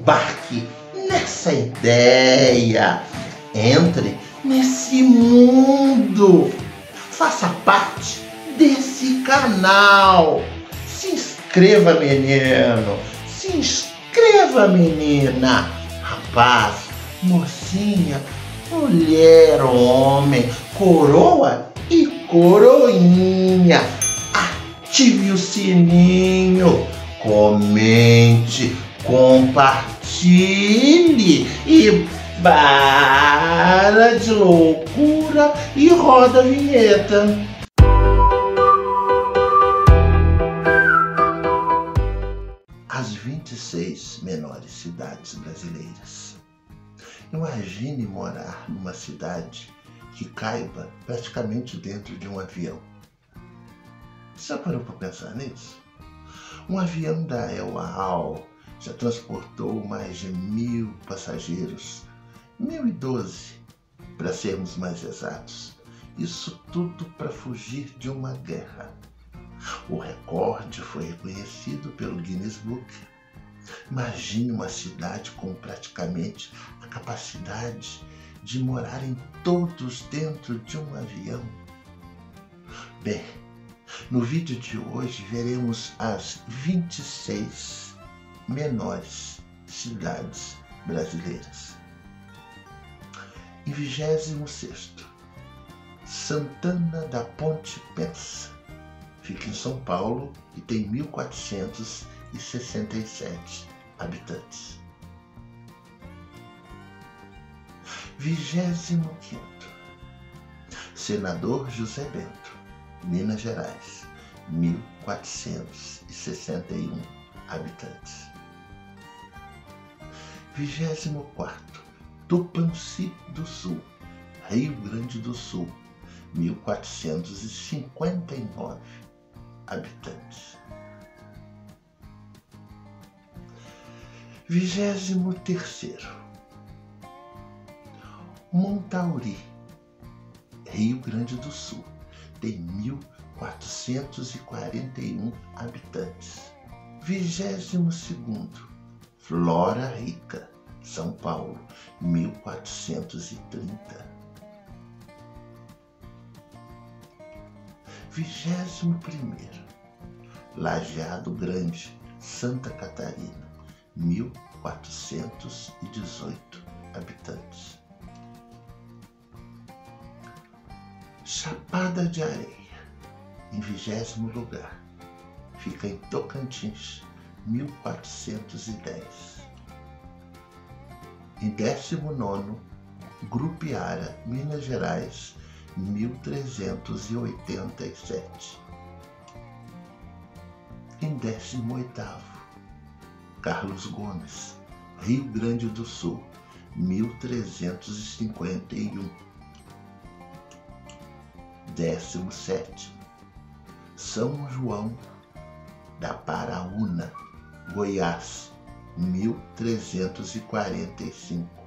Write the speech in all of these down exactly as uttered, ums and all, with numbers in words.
embarque nessa ideia. Entre nesse mundo. Faça parte desse canal. Se inscreva, menino. Se inscreva, menina. Rapaz, mocinha, mulher, homem, coroa e coroinha. Ative o sininho, comente, compartilhe e para de loucura e roda a vinheta. As vinte e seis menores cidades brasileiras. Imagine morar numa cidade que caiba praticamente dentro de um avião. Já parou para pensar nisso? Um avião da El Al já transportou mais de mil passageiros, mil e doze, para sermos mais exatos. Isso tudo para fugir de uma guerra. O recorde foi reconhecido pelo Guinness Book. Imagine uma cidade com praticamente a capacidade de morarem todos dentro de um avião. Bem, no vídeo de hoje veremos as vinte e seis menores cidades brasileiras. Em vigésimo sexto, Santana da Ponte Pensa. Fica em São Paulo e tem mil quatrocentos e sessenta e sete habitantes. Vigésimo quinto, Senador José Bento, Minas Gerais, mil quatrocentos e sessenta e um habitantes. Vigésimo quarto, Tupanci do Sul, Rio Grande do Sul, mil quatrocentos e cinquenta e nove habitantes. Vigésimo terceiro, Montauri, Rio Grande do Sul, tem mil quatrocentos e quarenta e um habitantes. Vigésimo segundo, Flora Rica, São Paulo, mil quatrocentos e trinta. Vigésimo primeiro, Lajeado Grande, Santa Catarina, mil quatrocentos e dezoito habitantes. Chapada de Areia, em vigésimo lugar, fica em Tocantins, mil quatrocentos e dez. Em décimo nono, Grupiara, Minas Gerais, mil trezentos e oitenta e sete. Em décimo oitavo, Carlos Gomes, Rio Grande do Sul, mil trezentos e cinquenta e um. Décimo sétimo, São João da Paraúna, Goiás, mil trezentos e quarenta e cinco.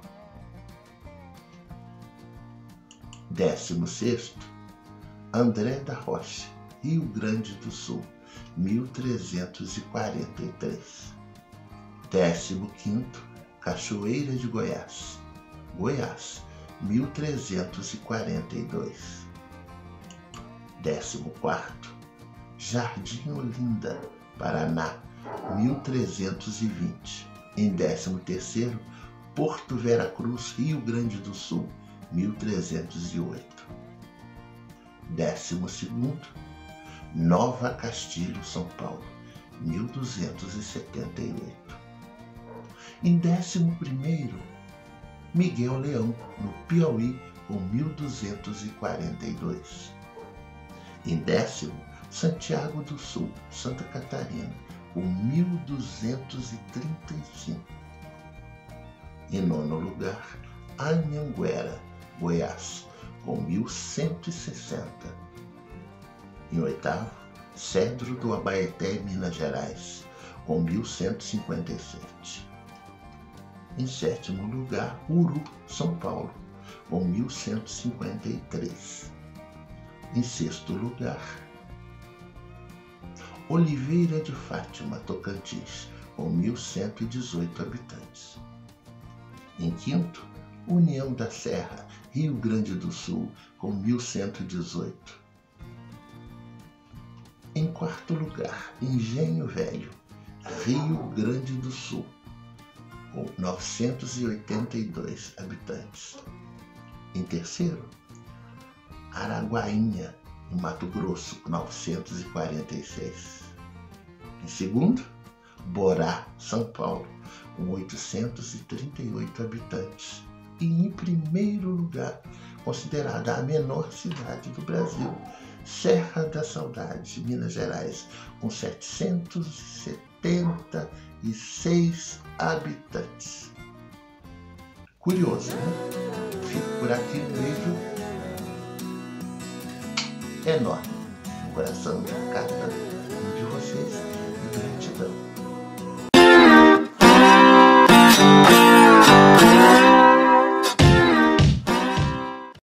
Décimo sexto, André da Rocha, Rio Grande do Sul, mil trezentos e quarenta e três. Décimo quinto, Cachoeira de Goiás, Goiás, mil trezentos e quarenta e dois. Décimo quarto, Jardim Olinda, Paraná, mil trezentos e vinte. Em décimo terceiro, Porto Vera Cruz, Rio Grande do Sul, mil trezentos e oito. Décimo segundo, Nova Castilho, São Paulo, mil duzentos e setenta e oito. Em décimo primeiro, Miguel Leão, no Piauí, com mil duzentos e quarenta e dois. Em décimo, Santiago do Sul, Santa Catarina, com mil duzentos e trinta e cinco. Em nono lugar, Anhanguera, Goiás, com mil cento e sessenta. Em oitavo, Cedro do Abaeté, Minas Gerais, com mil cento e cinquenta e sete. Em sétimo lugar, Uru, São Paulo, com mil cento e cinquenta e três. Em sexto lugar, Oliveira de Fátima, Tocantins, com mil cento e dezoito habitantes. Em quinto, União da Serra, Rio Grande do Sul, com mil cento e dezoito. Em quarto lugar, Engenho Velho, Rio Grande do Sul, com novecentos e oitenta e dois habitantes. Em terceiro, Araguainha, no Mato Grosso, com novecentos e quarenta e seis. Em segundo, Borá, São Paulo, com oitocentos e trinta e oito habitantes. E em primeiro lugar, considerada a menor cidade do Brasil, Serra da Saudade, Minas Gerais, com setecentos e setenta e seis habitantes. Curioso, né? Fico por aqui, um beijo enorme no coração de cada um de vocês.